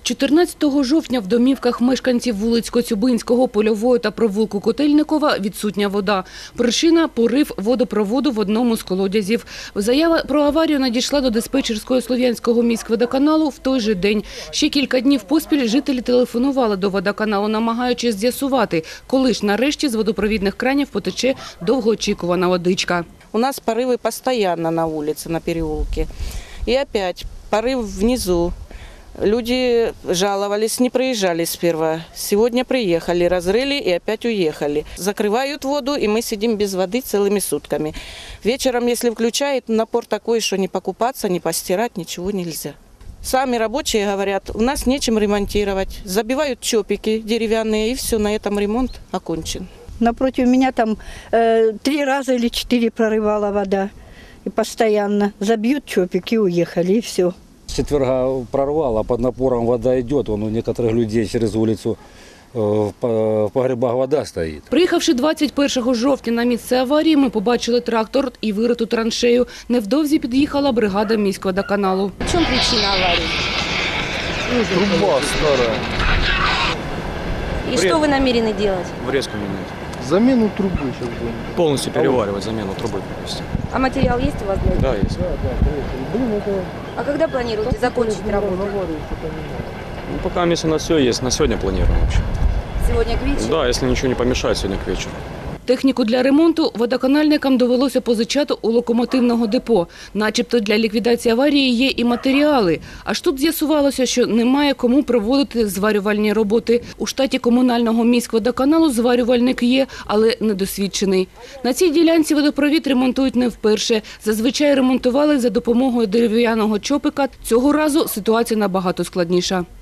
14 жовтня в домівках мешканців вулиць Коцюбинського, Польової та провулку Котельникова відсутня вода. Причина – порив водопроводу в одному з колодязів. Заява про аварію надійшла до диспетчерської Слов'янського міськводоканалу в той же день. Ще кілька днів поспіль жителі телефонували до водоканалу, намагаючись з'ясувати, коли ж нарешті з водопровідних кранів потече довгоочікувана водичка. У нас порывы постоянно на улице, на переулке. И опять порыв внизу. Люди жаловались, не приезжали сперва. Сегодня приехали, разрыли и опять уехали. Закрывают воду, и мы сидим без воды целыми сутками. Вечером, если включают, напор такой, что не покупаться, не постирать, ничего нельзя. Сами рабочие говорят, у нас нечем ремонтировать. Забивают чопики деревянные, и все, на этом ремонт окончен. Напротив меня там 3 раза или 4 прорывала вода. И постоянно забьют чопики и уехали, и все. С четверга прорвало, под напором вода идет. Вон у некоторых людей через улицу в погребах вода стоит. Приїхавши 21 жовтня на місце аварії, ми побачили трактор і вириту траншею. Невдовзі під'їхала бригада міськводоканалу. В чем причина аварии? Труба старая. И что вы намерены делать? Врезку менять. Замену трубы сейчас будем. Полностью переваривать, замену трубы провести. А материал есть у вас для этого? Да, есть. А когда планируете закончить работу? Ну, пока если у нас все есть, на сегодня планируем вообще. Сегодня к вечеру? Да, если ничего не помешает, сегодня к вечеру. Техніку для ремонту водоканальникам довелося позичати у локомотивного депо. Начебто для ліквідації аварії є і матеріали. Аж тут з'ясувалося, що немає кому проводити зварювальні роботи. У штаті комунального міськводоканалу зварювальник є, але недосвідчений. На цій ділянці водопровід ремонтують не вперше. Зазвичай ремонтували за допомогою дерев'яного чопика. Цього разу ситуація набагато складніша.